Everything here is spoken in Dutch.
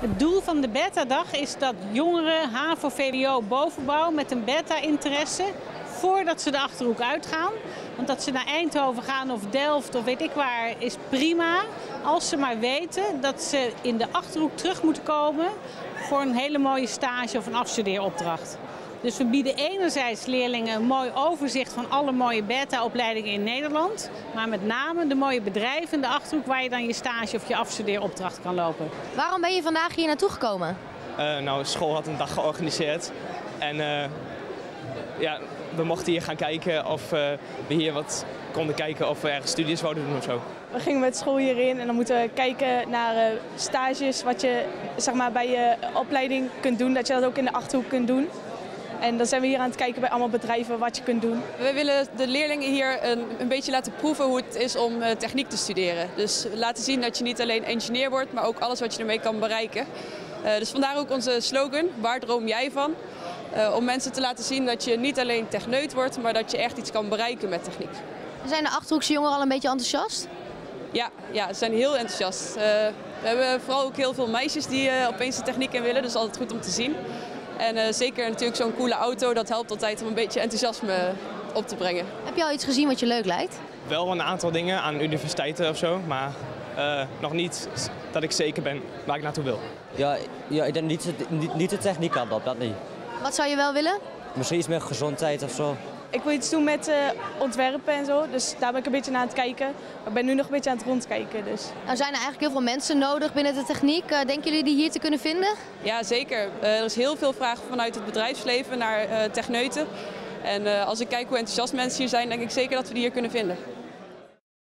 Het doel van de beta-dag is dat jongeren HAVO-VWO bovenbouw met een beta-interesse, voordat ze de Achterhoek uitgaan, want dat ze naar Eindhoven gaan of Delft of weet ik waar, is prima. Als ze maar weten dat ze in de Achterhoek terug moeten komen voor een hele mooie stage of een afstudeeropdracht. Dus we bieden enerzijds leerlingen een mooi overzicht van alle mooie beta-opleidingen in Nederland, maar met name de mooie bedrijven in de Achterhoek waar je dan je stage of je afstudeeropdracht kan lopen. Waarom ben je vandaag hier naartoe gekomen? School had een dag georganiseerd en ja, we mochten hier gaan kijken of we hier wat konden kijken of we ergens studies zouden doen of zo. We gingen met school hierin en dan moeten we kijken naar stages wat je zeg maar, bij je opleiding kunt doen, dat je dat ook in de Achterhoek kunt doen. En dan zijn we hier aan het kijken bij allemaal bedrijven wat je kunt doen. We willen de leerlingen hier een beetje laten proeven hoe het is om techniek te studeren. Dus laten zien dat je niet alleen engineer wordt, maar ook alles wat je ermee kan bereiken. Dus vandaar ook onze slogan, waar droom jij van? Om mensen te laten zien dat je niet alleen techneut wordt, maar dat je echt iets kan bereiken met techniek. Zijn de Achterhoekse jongeren al een beetje enthousiast? Ja, ze zijn heel enthousiast. We hebben vooral ook heel veel meisjes die opeens de techniek in willen, dus altijd goed om te zien. En zeker natuurlijk zo'n coole auto, dat helpt altijd om een beetje enthousiasme op te brengen. Heb je al iets gezien wat je leuk lijkt? Wel een aantal dingen aan universiteiten of zo, maar nog niet dat ik zeker ben waar ik naartoe wil. Ja, ik denk niet de techniek aan dat niet. Wat zou je wel willen? Misschien iets met gezondheid of zo. Ik wil iets doen met ontwerpen en zo, dus daar ben ik een beetje naar aan het kijken. Maar ik ben nu nog een beetje aan het rondkijken. Dus. Nou zijn er eigenlijk heel veel mensen nodig binnen de techniek. Denken jullie die hier te kunnen vinden? Ja, zeker. Er is heel veel vraag vanuit het bedrijfsleven naar techneuten. En als ik kijk hoe enthousiast mensen hier zijn, denk ik zeker dat we die hier kunnen vinden.